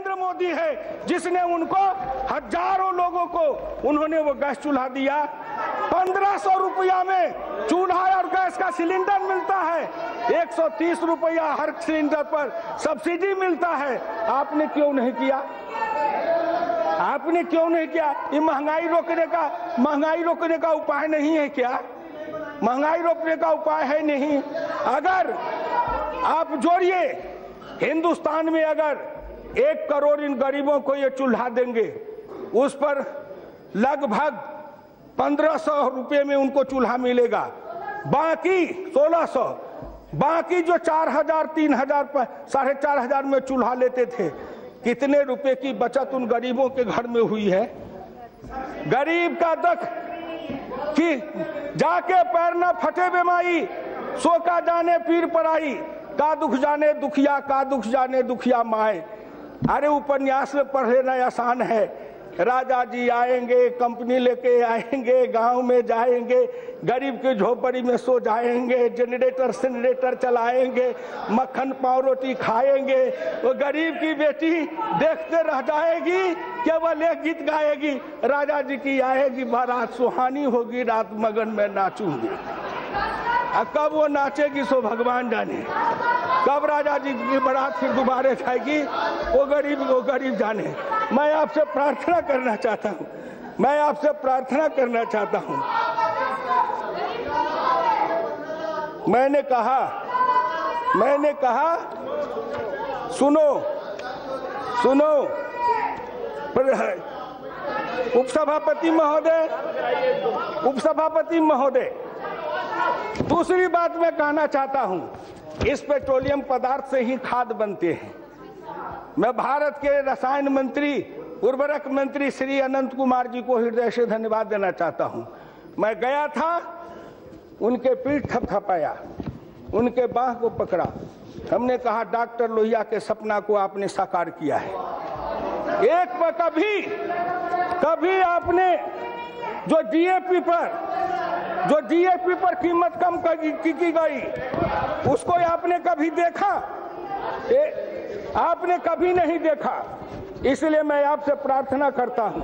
नरेंद्र मोदी है जिसने उनको हजारों लोगों को उन्होंने वो गैस चूल्हा दिया। 1500 रुपया में चूल्हा और गैस का सिलेंडर मिलता है, 130 रुपया हर सिलेंडर पर सब्सिडी मिलता है। आपने क्यों नहीं किया? आपने क्यों नहीं किया? ये महंगाई रोकने का उपाय नहीं है क्या? महंगाई रोकने का उपाय है नहीं। अगर आप जोड़िए, हिंदुस्तान में अगर 1 करोड़ इन गरीबों को ये चूल्हा देंगे, उस पर लगभग 1500 रुपये में उनको चूल्हा मिलेगा, बाकी 1600, बाकी जो 4000, 3000, 4500 में चूल्हा लेते थे, कितने रुपए की बचत उन गरीबों के घर में हुई है? गरीब का दुख कि जाके पैर न फटे बेमाई, सो का जाने पीर पराई, का दुख जाने दुखिया, का दुख जाने दुखिया माए। अरे उपन्यास में पढ़ लेना आसान है। राजा जी आएंगे, कंपनी लेके आएंगे, गांव में जाएंगे, गरीब के झोपड़ी में सो जाएंगे, जनरेटर चलाएंगे, मक्खन पाव रोटी खाएंगे। वो गरीब की बेटी देखते रह जाएगी, केवल एक गीत गाएगी, राजा जी की आएगी बारात, सुहानी होगी रात, मगन में नाचूंगी। कब वो नाचेगी सो भगवान जाने, कब राजा जी की बारात फिर दोबारा जाएगी, वो गरीब जाने। मैं आपसे प्रार्थना करना चाहता हूँ, मैं आपसे प्रार्थना करना चाहता हूँ। मैंने कहा सुनो उपसभापति महोदय, दूसरी बात मैं कहना चाहता हूं, इस पेट्रोलियम पदार्थ से ही खाद बनते हैं। मैं भारत के रसायन मंत्री, उर्वरक मंत्री श्री अनंत कुमार जी को हृदय से धन्यवाद देना चाहता हूं। मैं गया था, उनके पीठ थपथपाया, उनके बाह को पकड़ा, हमने कहा डॉक्टर लोहिया के सपना को आपने साकार किया है। एक पर कभी आपने जो डीएपी पर कीमत कम की गई, उसको आपने कभी देखा? आपने कभी नहीं देखा। इसलिए मैं आपसे प्रार्थना करता हूं,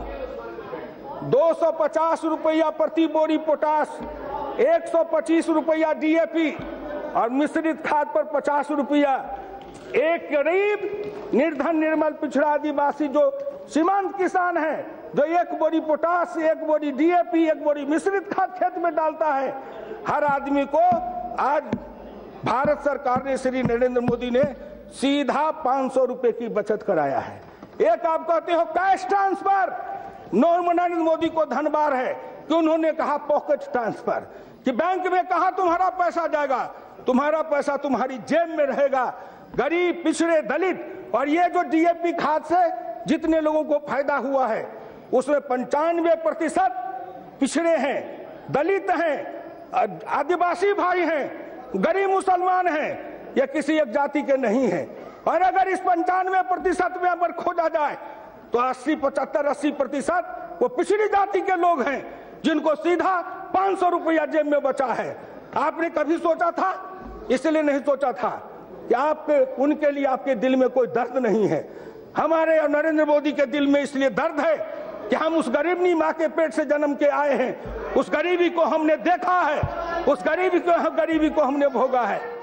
250 रुपया प्रति बोरी पोटास, 125 रुपया डीएपी और मिश्रित खाद पर 50 रुपया। एक गरीब निर्धन निर्मल पिछड़ा आदिवासी जो सीमांत किसान है, जो 1 बोरी पोटास, 1 बोरी डीएपी, 1 बोरी मिश्रित खाद खेत में डालता है, हर आदमी को आज भारत सरकार ने, श्री नरेंद्र मोदी ने सीधा 500 रुपए की बचत कराया है। एक आप कहते हो कैश ट्रांसफर, नरेंद्र मोदी को धन्यवाद है कि उन्होंने कहा पॉकेट ट्रांसफर, कि बैंक में कहा तुम्हारा पैसा जाएगा, तुम्हारा पैसा तुम्हारी जेब में रहेगा। गरीब, पिछड़े, दलित, और ये जो डीएपी खाद से जितने लोगों को फायदा हुआ है, उसमें 95% पिछड़े हैं, दलित हैं, आदिवासी भाई हैं, गरीब मुसलमान हैं, ये किसी एक जाति के नहीं हैं। और अगर इस 95% में अगर खोजा जाए तो 75-80% वो पिछड़ी जाति के लोग हैं, जिनको सीधा 500 रुपया जेब में बचा है। आपने कभी सोचा था? इसलिए नहीं सोचा था कि उनके लिए आपके दिल में कोई दर्द नहीं है। हमारे और नरेंद्र मोदी के दिल में इसलिए दर्द है कि हम उस गरीबनी माँ के पेट से जन्म के आए हैं, उस गरीबी को हमने देखा है, उस गरीबी को हमने भोगा है।